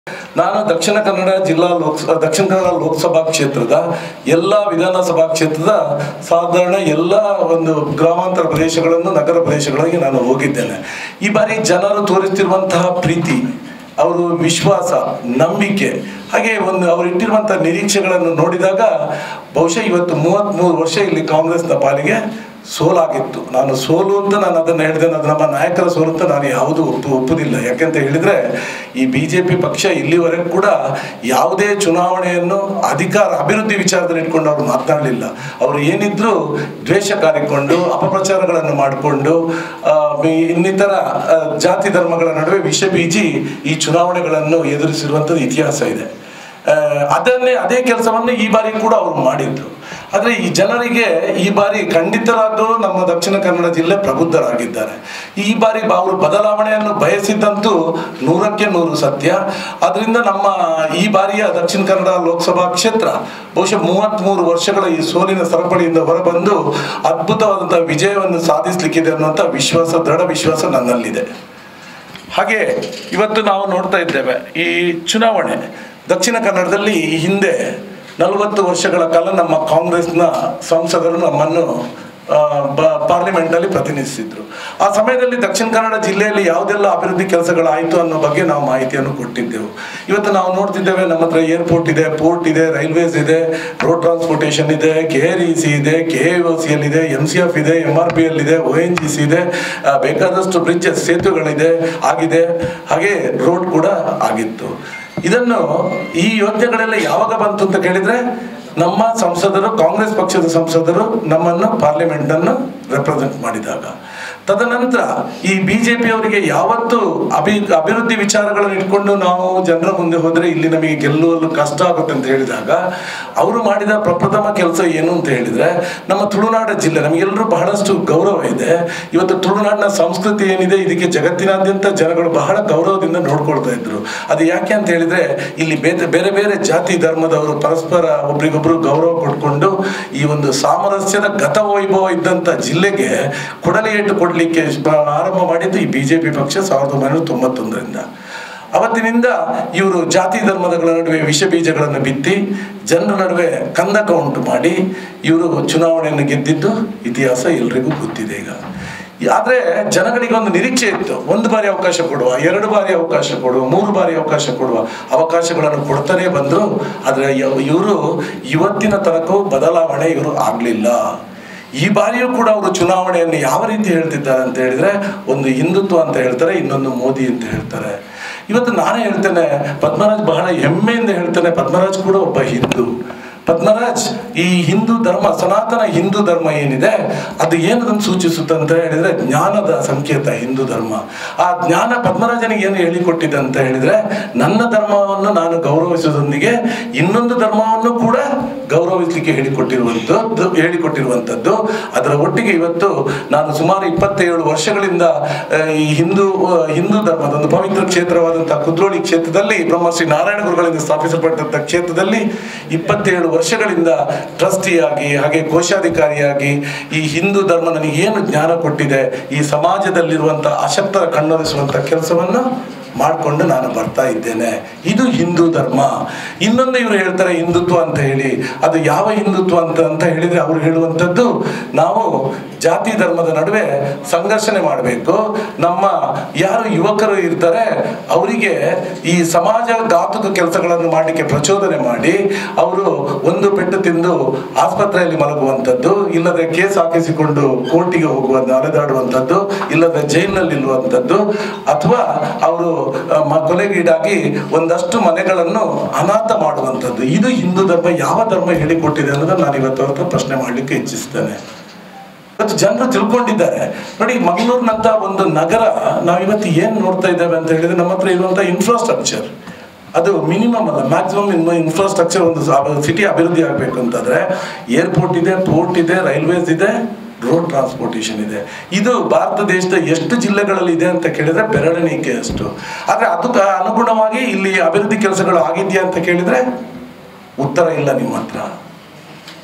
ನಾನು ದಕ್ಷಿಣ ಕನ್ನಡ ಲೋಕಸಭಾ ಕ್ಷೇತ್ರದ ಎಲ್ಲ ವಿಧಾನಸಭಾ ಕ್ಷೇತ್ರದ ಸಾಧಾರಣ ಎಲ್ಲ ಒಂದು ಗ್ರಾಮಾಂತರ ಪ್ರದೇಶಗಳನ್ನು ನಗರ ಪ್ರದೇಶಗಳಿಗೆ ನಾನು ಹೋಗಿದ್ದೇನೆ. ಈ ಬಾರಿ ಜನರು ತೋರಿಸ್ತಿರುವಂತಹ ಪ್ರೀತಿ, ಅವರು ವಿಶ್ವಾಸ, ನಂಬಿಕೆ, ಹಾಗೆ ಅವರು ಇಟ್ಟಿರುವಂತಹ ನಿರೀಕ್ಷೆಗಳನ್ನು ನೋಡಿದಾಗ ಬಹುಶಃ ಇವತ್ತು 33 ವರ್ಷ ಇಲ್ಲಿ ಕಾಂಗ್ರೆಸ್ನ ಪಾಲಿಗೆ ಸೋಲಾಗಿತ್ತು. ನಾನು ಸೋಲು ಅಂತ ನಾನು ಅದನ್ನು ಹೇಳಿದೆ, ಅದು ನಮ್ಮ ನಾಯಕರ ಸೋಲು ಅಂತ ನಾನು ಯಾವುದೂ ಒಪ್ಪುವುದಿಲ್ಲ. ಯಾಕೆಂತ ಹೇಳಿದರೆ ಈ BJP ಪಕ್ಷ ಇಲ್ಲಿವರೆಗೂ ಕೂಡ ಯಾವುದೇ ಚುನಾವಣೆಯನ್ನು ಅಭಿವೃದ್ಧಿ ವಿಚಾರದಲ್ಲಿ ಇಟ್ಕೊಂಡು ಅವರು ಮಾತನಾಡಲಿಲ್ಲ. ಅವರು ಏನಿದ್ರು ದ್ವೇಷ ಕಾರಿಕೊಂಡು ಅಪಪ್ರಚಾರಗಳನ್ನು ಮಾಡಿಕೊಂಡು ಇನ್ನಿತರ ಜಾತಿ ಧರ್ಮಗಳ ನಡುವೆ ವಿಷ ಬೀಜಿ ಈ ಚುನಾವಣೆಗಳನ್ನು ಎದುರಿಸಿರುವಂಥದ್ದು ಇತಿಹಾಸ ಇದೆ. ಅದೇ ಕೆಲಸವನ್ನು ಈ ಬಾರಿ ಕೂಡ ಅವರು ಮಾಡಿದ್ರು. ಆದರೆ ಈ ಜನರಿಗೆ ಈ ಬಾರಿ ಖಂಡಿತವಾಗ್ಲೂ ನಮ್ಮ ದಕ್ಷಿಣ ಕನ್ನಡ ಜಿಲ್ಲೆ ಪ್ರಬುದ್ಧರಾಗಿದ್ದಾರೆ. ಈ ಬಾರಿ ಅವರು ಬದಲಾವಣೆಯನ್ನು ಬಯಸಿದ್ದಂತೂ 100ಕ್ಕೆ 100 ಸತ್ಯ. ಅದರಿಂದ ನಮ್ಮ ಈ ಬಾರಿಯ ದಕ್ಷಿಣ ಕನ್ನಡ ಲೋಕಸಭಾ ಕ್ಷೇತ್ರ ಬಹುಶಃ 33 ವರ್ಷಗಳ ಈ ಸೋಲಿನ ಸರಪಳಿಯಿಂದ ಹೊರಬಂದು ಅದ್ಭುತವಾದಂತಹ ವಿಜಯವನ್ನು ಸಾಧಿಸಲಿಕ್ಕಿದೆ ಅನ್ನುವಂಥ ವಿಶ್ವಾಸ, ದೃಢ ವಿಶ್ವಾಸ ನನ್ನಲ್ಲಿದೆ. ಹಾಗೆ ಇವತ್ತು ನಾವು ನೋಡ್ತಾ ಇದ್ದೇವೆ ಈ ಚುನಾವಣೆ ದಕ್ಷಿಣ ಕನ್ನಡದಲ್ಲಿ ಹಿಂದೆ 40 ವರ್ಷಗಳ ಕಾಲ ನಮ್ಮ ಕಾಂಗ್ರೆಸ್ನ ಸಂಸದರು ನಮ್ಮನ್ನು ಪಾರ್ಲಿಮೆಂಟ್ನಲ್ಲಿ ಪ್ರತಿನಿಧಿಸಿದ್ರು. ಆ ಸಮಯದಲ್ಲಿ ದಕ್ಷಿಣ ಕನ್ನಡ ಜಿಲ್ಲೆಯಲ್ಲಿ ಯಾವುದೆಲ್ಲ ಅಭಿವೃದ್ಧಿ ಕೆಲಸಗಳಾಯಿತು ಅನ್ನೋ ಬಗ್ಗೆ ನಾವು ಮಾಹಿತಿಯನ್ನು ಕೊಟ್ಟಿದ್ದೆವು. ಇವತ್ತು ನಾವು ನೋಡ್ತಿದ್ದೇವೆ, ನಮ್ಮ ಹತ್ರ ಏರ್ಪೋರ್ಟ್ ಇದೆ, ಪೋರ್ಟ್ ಇದೆ, ರೈಲ್ವೇಸ್ ಇದೆ, ರೋಡ್ ಟ್ರಾನ್ಸ್ಪೋರ್ಟೇಷನ್ ಇದೆ, KREC ಇದೆ, KIOCL ಇದೆ, MCF ಇದೆ, MRPL ಇದೆ, ONGC ಇದೆ, ಬೇಕಾದಷ್ಟು ಬ್ರಿಡ್ಜಸ್, ಸೇತುವೆಗಳಿದೆ ಆಗಿದೆ, ಹಾಗೆ ರೋಡ್ ಕೂಡ ಆಗಿತ್ತು. ಈ ಯೋಜನೆಗಳೆಲ್ಲ ಯಾವಾಗ ಬಂತು ಅಂತ ಕೇಳಿದ್ರೆ ನಮ್ಮ ಸಂಸದರು, ಕಾಂಗ್ರೆಸ್ ಪಕ್ಷದ ಸಂಸದರು ನಮ್ಮನ್ನು ಪಾರ್ಲಿಮೆಂಟ್ ಅನ್ನು ರೆಪ್ರೆಸೆಂಟ್ ಮಾಡಿದಾಗ, ತದನಂತರ ಈ BJP ಅವರಿಗೆ ಯಾವತ್ತು ಅಭಿವೃದ್ಧಿ ವಿಚಾರಗಳನ್ನು ಇಟ್ಕೊಂಡು ನಾವು ಜನರ ಮುಂದೆ ಹೋದ್ರೆ ಇಲ್ಲಿ ನಮಗೆ ಗೆಲ್ಲುವಲು ಕಷ್ಟ ಆಗುತ್ತೆ ಅಂತ ಹೇಳಿದಾಗ ಅವರು ಮಾಡಿದ ಪ್ರಪ್ರಥಮ ಕೆಲಸ ಏನು ಅಂತ ಹೇಳಿದ್ರೆ, ನಮ್ಮ ತುಳುನಾಡ ಜಿಲ್ಲೆ ನಮಗೆಲ್ಲರೂ ಬಹಳಷ್ಟು ಗೌರವ ಇದೆ. ಇವತ್ತು ತುಳುನಾಡಿನ ಸಂಸ್ಕೃತಿ ಏನಿದೆ ಇದಕ್ಕೆ ಜಗತ್ತಿನಾದ್ಯಂತ ಜನಗಳು ಬಹಳ ಗೌರವದಿಂದ ನೋಡ್ಕೊಳ್ತಾ ಇದ್ರು. ಅದು ಯಾಕೆ ಅಂತ ಹೇಳಿದ್ರೆ ಇಲ್ಲಿ ಬೇರೆ ಬೇರೆ ಜಾತಿ ಧರ್ಮದವರು ಪರಸ್ಪರ ಒಬ್ರಿಗೊಬ್ರು ಗೌರವ ಕೊಟ್ಕೊಂಡು ಈ ಒಂದು ಸಾಮರಸ್ಯದ ಗತವೈಭವ ಇದ್ದಂತ ಜಿಲ್ಲೆಗೆ ಕೊಡಲಿಯೇಟು ಕೊಡ್ಲಿಕ್ಕೆ ಆರಂಭ ಮಾಡಿದ್ದು ಈ BJP ಪಕ್ಷ 1991ರಿಂದ. ಅವತ್ತಿನಿಂದ ಇವರು ಜಾತಿ ಧರ್ಮಗಳ ನಡುವೆ ವಿಷ ಬೀಜಗಳನ್ನು ಬಿತ್ತಿ ಜನರ ನಡುವೆ ಕಂದಕ ಉಂಟು ಮಾಡಿ ಇವರು ಚುನಾವಣೆಯನ್ನು ಗೆದ್ದಿದ್ದು ಇತಿಹಾಸ ಎಲ್ರಿಗೂ ಗೊತ್ತಿದೆ. ಆದ್ರೆ ಜನಗಳಿಗೆ ಒಂದು ನಿರೀಕ್ಷೆ ಇತ್ತು, 1 ಬಾರಿ ಅವಕಾಶ ಕೊಡುವ, 2 ಬಾರಿ ಅವಕಾಶ ಕೊಡುವ, 3 ಬಾರಿ ಅವಕಾಶ ಕೊಡುವ, ಅವಕಾಶಗಳನ್ನು ಕೊಡ್ತಾನೆ ಬಂದ್ರು. ಆದ್ರೆ ಇವರು ಇವತ್ತಿನ ತನಕವೂ ಬದಲಾವಣೆ ಇವರು ಆಗ್ಲಿಲ್ಲ. ಈ ಬಾರಿಯೂ ಕೂಡ ಅವರು ಚುನಾವಣೆಯನ್ನು ಯಾವ ರೀತಿ ಹೇಳ್ತಿದ್ದಾರೆ ಅಂತ ಹೇಳಿದ್ರೆ, ಒಂದು ಹಿಂದುತ್ವ ಅಂತ ಹೇಳ್ತಾರೆ, ಇನ್ನೊಂದು ಮೋದಿ ಅಂತ ಹೇಳ್ತಾರೆ. ಇವತ್ತು ನಾನೇ ಹೇಳ್ತೇನೆ, ಪದ್ಮರಾಜ್ ಬಹಳ ಹೆಮ್ಮೆಯಿಂದ ಹೇಳ್ತೇನೆ, ಪದ್ಮರಾಜ್ ಕೂಡ ಒಬ್ಬ ಹಿಂದೂ. ಪದ್ಮರಾಜ್ ಈ ಹಿಂದೂ ಧರ್ಮ, ಸನಾತನ ಹಿಂದೂ ಧರ್ಮ ಏನಿದೆ ಅದು ಏನದನ್ನು ಸೂಚಿಸುತ್ತೆ ಅಂತ ಹೇಳಿದ್ರೆ ಜ್ಞಾನದ ಸಂಕೇತ ಹಿಂದೂ ಧರ್ಮ. ಆ ಜ್ಞಾನ ಪದ್ಮರಾಜನಿಗೆ ಏನು ಹೇಳಿಕೊಟ್ಟಿದೆ ಅಂತ ಹೇಳಿದ್ರೆ, ನನ್ನ ಧರ್ಮವನ್ನು ನಾನು ಗೌರವಿಸೋದೊಂದಿಗೆ ಇನ್ನೊಂದು ಧರ್ಮವನ್ನು ಕೂಡ ಗೌರವಿಸಲಿಕ್ಕೆ ಹೇಳಿಕೊಟ್ಟಿರುವಂಥದ್ದು. ಅದರ ಒಟ್ಟಿಗೆ ಇವತ್ತು ನಾನು ಸುಮಾರು 27 ವರ್ಷಗಳಿಂದ ಈ ಹಿಂದೂ ಧರ್ಮದ ಒಂದು ಪವಿತ್ರ ಕ್ಷೇತ್ರವಾದಂತಹ ಕುದ್ರೋಳಿ ಕ್ಷೇತ್ರದಲ್ಲಿ ಬ್ರಹ್ಮಶ್ರೀ ನಾರಾಯಣ ಗುರುಗಳಿಂದ ಸ್ಥಾಪಿಸಲ್ಪಟ್ಟಂತಹ ಕ್ಷೇತ್ರದಲ್ಲಿ 27 ವರ್ಷಗಳಿಂದ ಟ್ರಸ್ಟಿಯಾಗಿ ಹಾಗೆ ಕೋಶಾಧಿಕಾರಿಯಾಗಿ ಈ ಹಿಂದೂ ಧರ್ಮ ನನಗೆ ಏನು ಜ್ಞಾನ ಕೊಟ್ಟಿದೆ, ಈ ಸಮಾಜದಲ್ಲಿರುವಂತಹ ಅಶಕ್ತರ ಕಣ್ಣೊರೆಸುವಂತ ಕೆಲಸವನ್ನು ಮಾಡಿಕೊಂಡು ನಾನು ಬರ್ತಾ ಇದ್ದೇನೆ. ಇದು ಹಿಂದೂ ಧರ್ಮ. ಇನ್ನೊಂದು ಇವರು ಹೇಳ್ತಾರೆ ಹಿಂದುತ್ವ ಅಂತ ಹೇಳಿ, ಅದು ಯಾವ ಹಿಂದುತ್ವ ಅಂತ ಹೇಳಿದ್ರೆ ಅವರು ಹೇಳುವಂಥದ್ದು, ನಾವು ಜಾತಿ ಧರ್ಮದ ನಡುವೆ ಸಂಘರ್ಷಣೆ ಮಾಡಬೇಕು. ನಮ್ಮ ಯಾರು ಯುವಕರು ಇರ್ತಾರೆ ಅವರಿಗೆ ಈ ಸಮಾಜ ಘಾತುಕ ಕೆಲಸಗಳನ್ನು ಮಾಡಲಿಕ್ಕೆ ಪ್ರಚೋದನೆ ಮಾಡಿ ಅವರು ಒಂದು ಪೆಟ್ಟು ತಿಂದು ಆಸ್ಪತ್ರೆಯಲ್ಲಿ ಮಲಗುವಂಥದ್ದು, ಇಲ್ಲದೆ ಕೇಸ್ ಹಾಕಿಸಿಕೊಂಡು ಕೋರ್ಟಿಗೆ ಅಲೆದಾಡುವಂಥದ್ದು, ಇಲ್ಲದೆ ಜೈಲಿನಲ್ಲಿ ನಿಲ್ಲುವಂಥದ್ದು, ಅಥವಾ ಅವರು ಕೊಲೆಗೀಡಾಗಿ ಒಂದಷ್ಟು ಮನೆಗಳನ್ನು ಅನಾಥ ಮಾಡುವಂಥದ್ದು. ಇದು ಹಿಂದೂ ಧರ್ಮ ಯಾವ ಧರ್ಮ ಹೇಳಿಕೊಟ್ಟಿದೆ ಅನ್ನೋದನ್ನು ನಾನು ಇವತ್ತು ಪ್ರಶ್ನೆ ಮಾಡಲಿಕ್ಕೆ ಇಚ್ಛಿಸ್ತೇನೆ. ಇವತ್ತು ಜನರು ತಿಳ್ಕೊಂಡಿದ್ದಾರೆ ನೋಡಿ, ಮಂಗಳೂರಿನಂತ ಒಂದು ನಗರ ನಾವಿವತ್ತು ಏನು ನೋಡ್ತಾ ಇದ್ದೇವೆ ಅಂತ ಹೇಳಿದ್ರೆ, ನಮ್ಮ ಹತ್ರ ಇರುವಂತಹ ಇನ್ಫ್ರಾಸ್ಟ್ರಕ್ಚರ್ ಅದು ಮಿನಿಮಮ್ ಅಲ್ಲ, ಮ್ಯಾಕ್ಸಿಮಮ್ ಇನ್ಫ್ರಾಸ್ಟ್ರಕ್ಚರ್ ಒಂದು ಸಿಟಿ ಅಭಿವೃದ್ಧಿ ಆಗಬೇಕು ಅಂತಂದ್ರೆ ಏರ್ಪೋರ್ಟ್ ಇದೆ, ಪೋರ್ಟ್ ಇದೆ, ರೈಲ್ವೇಸ್ ಇದೆ, ರೋಡ್ ಟ್ರಾನ್ಸ್ಪೋರ್ಟೇಷನ್ ಇದೆ. ಇದು ಭಾರತ ದೇಶದ ಎಷ್ಟು ಜಿಲ್ಲೆಗಳಲ್ಲಿ ಇದೆ ಅಂತ ಕೇಳಿದ್ರೆ ಬೆರಳೆಣಿಕೆ ಅಷ್ಟು. ಆದ್ರೆ ಅದಕ್ಕೆ ಅನುಗುಣವಾಗಿ ಇಲ್ಲಿ ಅಭಿವೃದ್ಧಿ ಕೆಲಸಗಳು ಆಗಿದೆಯಾ ಅಂತ ಕೇಳಿದ್ರೆ ಉತ್ತರ ಇಲ್ಲ ನಿಮ್ಮ ಹತ್ರ.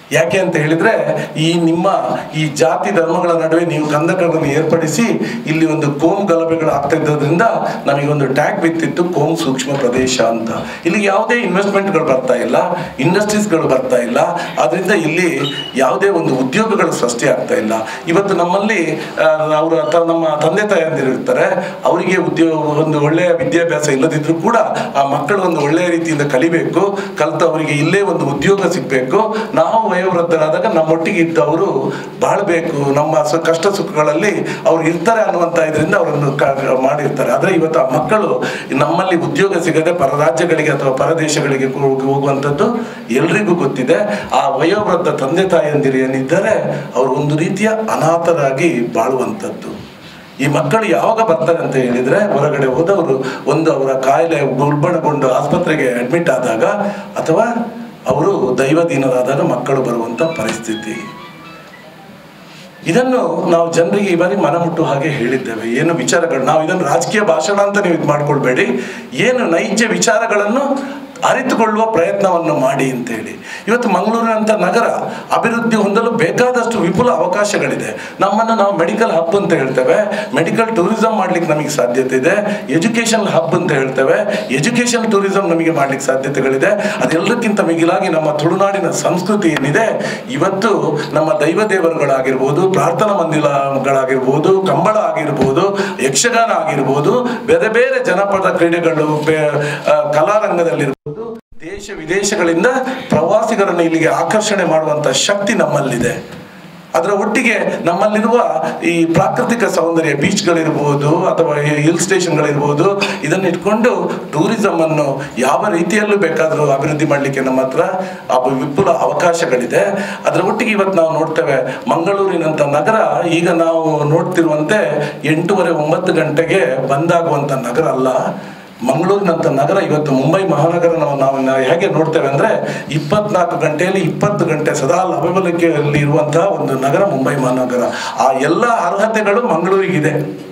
ಯಾಕೆ ಅಂತ ಹೇಳಿದ್ರೆ ನಿಮ್ಮ ಈ ಜಾತಿ ಧರ್ಮಗಳ ನಡುವೆ ನೀವು ಕಂದಕಗಳನ್ನು ಏರ್ಪಡಿಸಿ ಇಲ್ಲಿ ಒಂದು ಕೋಮು ಗಲಭೆಗಳು ಆಗ್ತಾ ಇದ್ದದ್ರಿಂದ ನಮಗೆ ಒಂದು ಟ್ಯಾಗ್ ಬಿತ್ತಿತ್ತು ಕೋಮು ಸೂಕ್ಷ್ಮ ಪ್ರದೇಶ ಅಂತ. ಇಲ್ಲಿ ಯಾವುದೇ ಇನ್ವೆಸ್ಟ್ಮೆಂಟ್ಗಳು ಬರ್ತಾ ಇಲ್ಲ, ಇಂಡಸ್ಟ್ರೀಸ್ಗಳು ಬರ್ತಾ ಇಲ್ಲ, ಆದ್ರಿಂದ ಇಲ್ಲಿ ಯಾವುದೇ ಒಂದು ಉದ್ಯೋಗಗಳು ಸೃಷ್ಟಿ ಆಗ್ತಾ ಇಲ್ಲ. ಇವತ್ತು ನಮ್ಮಲ್ಲಿ ನಮ್ಮ ತಂದೆ ತಾಯಂದಿರಿರ್ತಾರೆ, ಅವರಿಗೆ ಒಂದು ಒಳ್ಳೆಯ ವಿದ್ಯಾಭ್ಯಾಸ ಇಲ್ಲದಿದ್ರು ಕೂಡ ಆ ಮಕ್ಕಳು ಒಂದು ಒಳ್ಳೆಯ ರೀತಿಯಿಂದ ಕಲಿಬೇಕು, ಕಲಿತು ಅವರಿಗೆ ಇಲ್ಲೇ ಒಂದು ಉದ್ಯೋಗ ಸಿಗಬೇಕು, ನಾವು ವಯೋವೃದ್ಧರಾದಾಗ ನಮ್ಮೊಟ್ಟಿಗೆ ಇದ್ದವರು ಬಾಳ್ಬೇಕು, ನಮ್ಮ ಕಷ್ಟ ಸುಖಗಳಲ್ಲಿ ಅವ್ರು ಇರ್ತಾರೆ ಅನ್ನುವಂಥ ಇದರಿಂದ ಅವರನ್ನು ಮಾಡಿರ್ತಾರೆ. ಆದರೆ ಇವತ್ತು ಆ ಮಕ್ಕಳು ನಮ್ಮಲ್ಲಿ ಉದ್ಯೋಗ ಸಿಗದೆ ಪರ ರಾಜ್ಯಗಳಿಗೆ ಅಥವಾ ಪರದೇಶಗಳಿಗೆ ಹೋಗುವಂಥದ್ದು ಎಲ್ರಿಗೂ ಗೊತ್ತಿದೆ. ಆ ವಯೋವೃದ್ಧ ತಂದೆ ತಾಯಂದಿರು ಏನಿದ್ದಾರೆ ಅವರು ಒಂದು ರೀತಿಯ ಅನಾಥರಾಗಿ ಬಾಳುವಂಥದ್ದು. ಈ ಮಕ್ಕಳು ಯಾವಾಗ ಬರ್ತಾರೆ ಅಂತ ಹೇಳಿದ್ರೆ, ಹೊರಗಡೆ ಹೋದವರು ಒಂದು ಅವರ ಕಾಯಿಲೆ ಉಲ್ಬಣಗೊಂಡು ಆಸ್ಪತ್ರೆಗೆ ಅಡ್ಮಿಟ್ ಆದಾಗ ಅಥವಾ ಅವರು ದೈವದೀನರಾದಾಗ ಮಕ್ಕಳು ಬರುವಂಥ ಪರಿಸ್ಥಿತಿ. ಇದನ್ನು ನಾವು ಜನರಿಗೆ ಈ ಬಾರಿ ಮನಮುಟ್ಟು ಹಾಗೆ ಹೇಳಿದ್ದೇವೆ. ಏನು ವಿಚಾರಗಳು, ನಾವು ಇದನ್ನು ರಾಜಕೀಯ ಭಾಷಣ ಅಂತ ನೀವು ಇದು ಮಾಡ್ಕೊಳ್ಬೇಡಿ, ಏನು ನೈಜ ವಿಚಾರಗಳನ್ನು ಅರಿತುಕೊಳ್ಳುವ ಪ್ರಯತ್ನವನ್ನು ಮಾಡಿ ಅಂತೇಳಿ. ಇವತ್ತು ಮಂಗಳೂರಿನಂಥ ನಗರ ಅಭಿವೃದ್ಧಿ ಹೊಂದಲು ಬೇಕಾದಷ್ಟು ವಿಪುಲ ಅವಕಾಶಗಳಿದೆ. ನಮ್ಮನ್ನು ನಾವು ಮೆಡಿಕಲ್ ಹಬ್ ಅಂತ ಹೇಳ್ತೇವೆ, ಮೆಡಿಕಲ್ ಟೂರಿಸಂ ಮಾಡ್ಲಿಕ್ಕೆ ನಮಗೆ ಸಾಧ್ಯತೆ ಇದೆ. ಎಜುಕೇಷನ್ ಹಬ್ ಅಂತ ಹೇಳ್ತೇವೆ, ಎಜುಕೇಷನ್ ಟೂರಿಸಂ ನಮಗೆ ಮಾಡ್ಲಿಕ್ಕೆ ಸಾಧ್ಯತೆಗಳಿದೆ. ಅದೆಲ್ಲಕ್ಕಿಂತ ಮಿಗಿಲಾಗಿ ನಮ್ಮ ತುಳುನಾಡಿನ ಸಂಸ್ಕೃತಿ ಏನಿದೆ, ಇವತ್ತು ನಮ್ಮ ದೈವ ದೇವರುಗಳಾಗಿರ್ಬೋದು, ಪ್ರಾರ್ಥನಾ ಮಂದಿರಗಳಾಗಿರ್ಬೋದು, ಕಂಬಳ ಆಗಿರ್ಬೋದು, ಯಕ್ಷಗಾನ ಆಗಿರ್ಬೋದು, ಬೇರೆ ಬೇರೆ ಜನಪದ ಕ್ರೀಡೆಗಳು, ಕಲಾರಂಗದಲ್ಲಿರ್ಬೋದು, ದೇಶ ವಿದೇಶಗಳಿಂದ ಪ್ರವಾಸಿಗರನ್ನು ಇಲ್ಲಿಗೆ ಆಕರ್ಷಣೆ ಮಾಡುವಂತ ಶಕ್ತಿ ನಮ್ಮಲ್ಲಿದೆ. ಅದರ ಒಟ್ಟಿಗೆ ನಮ್ಮಲ್ಲಿರುವ ಈ ಪ್ರಾಕೃತಿಕ ಸೌಂದರ್ಯ, ಬೀಚ್ಗಳಿರ್ಬೋದು ಅಥವಾ ಹಿಲ್ ಸ್ಟೇಷನ್ಗಳಿರ್ಬೋದು, ಇದನ್ನಿಟ್ಕೊಂಡು ಟೂರಿಸಂ ಅನ್ನು ಯಾವ ರೀತಿಯಲ್ಲೂ ಬೇಕಾದರೂ ಅಭಿವೃದ್ಧಿ ಮಾಡಲಿಕ್ಕೆ ನಮ್ಮ ಹತ್ರ ವಿಪುಲ ಅವಕಾಶಗಳಿದೆ. ಅದರ ಒಟ್ಟಿಗೆ ಇವತ್ತು ನಾವು ನೋಡ್ತೇವೆ, ಮಂಗಳೂರಿನಂಥ ನಗರ ಈಗ ನಾವು ನೋಡ್ತಿರುವಂತೆ 8:30-9 ಗಂಟೆಗೆ ಬಂದಾಗುವಂಥ ನಗರ ಅಲ್ಲ. ಮಂಗಳೂರಿನಂಥ ನಗರ ಇವತ್ತು ಮುಂಬೈ ಮಹಾನಗರ ನಾವು ಹೇಗೆ ನೋಡ್ತೇವೆ ಅಂದರೆ 24 ಗಂಟೆಯಲ್ಲಿ 20 ಗಂಟೆ ಸದಾ ಲಭ್ಯಬಲಿಕೆಯಲ್ಲಿ ಇರುವಂತಹ ಒಂದು ನಗರ ಮುಂಬೈ ಮಹಾನಗರ. ಆ ಎಲ್ಲ ಅರ್ಹತೆಗಳು ಮಂಗಳೂರಿಗಿದೆ.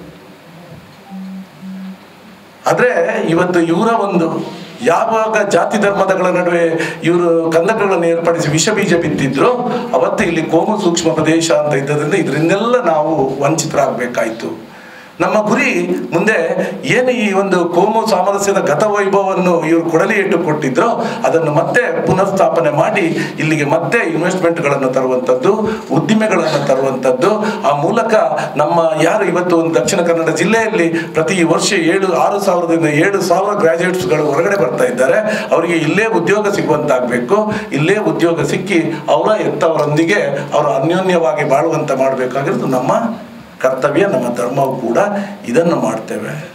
ಆದರೆ ಇವತ್ತು ಇವರ ಒಂದು ಯಾವಾಗ ಜಾತಿ ಧರ್ಮಗಳ ನಡುವೆ ಇವರು ಕಂದಕಗಳನ್ನು ಏರ್ಪಡಿಸಿ ವಿಷ ಬೀಜ ಬಿತ್ತಿದ್ರು, ಅವತ್ತು ಇಲ್ಲಿ ಕೋಮು ಸೂಕ್ಷ್ಮ ಪ್ರದೇಶ ಅಂತ ಇದ್ದದ್ರಿಂದ ಇದರಿಂದೆಲ್ಲ ನಾವು ವಂಚಿತರಾಗಬೇಕಾಯಿತು. ನಮ್ಮ ಗುರಿ ಮುಂದೆ ಏನು ಈ ಒಂದು ಕೋಮು ಸಾಮರಸ್ಯದ ಗತವೈಭವವನ್ನು ಇವರು ಕೊಡಲಿ ಇಟ್ಟು ಕೊಟ್ಟಿದ್ರು, ಅದನ್ನು ಮತ್ತೆ ಪುನಃಸ್ಥಾಪನೆ ಮಾಡಿ ಇಲ್ಲಿಗೆ ಮತ್ತೆ ಇನ್ವೆಸ್ಟ್ಮೆಂಟ್ಗಳನ್ನು ತರುವಂಥದ್ದು, ಉದ್ದಿಮೆಗಳನ್ನು ತರುವಂಥದ್ದು. ಆ ಮೂಲಕ ನಮ್ಮ ಯಾರು ಇವತ್ತು ಒಂದು ದಕ್ಷಿಣ ಕನ್ನಡ ಜಿಲ್ಲೆಯಲ್ಲಿ ಪ್ರತಿ ವರ್ಷ 6,000ದಿಂದ 7,000 ಗ್ರಾಜುಯೇಟ್ಸ್ಗಳು ಹೊರಗಡೆ ಬರ್ತಾ ಇದ್ದಾರೆ. ಅವರಿಗೆ ಇಲ್ಲೇ ಉದ್ಯೋಗ ಸಿಗುವಂತಾಗಬೇಕು. ಇಲ್ಲೇ ಉದ್ಯೋಗ ಸಿಕ್ಕಿ ಹೆತ್ತವರೊಂದಿಗೆ ಅವರು ಅನ್ಯೋನ್ಯವಾಗಿ ಬಾಳುವಂತ ಮಾಡಬೇಕಾಗಿರೋದು ನಮ್ಮ ಕರ್ತವ್ಯ, ನಮ್ಮ ಧರ್ಮವು ಕೂಡ. ಇದನ್ನು ಮಾಡ್ತೇವೆ.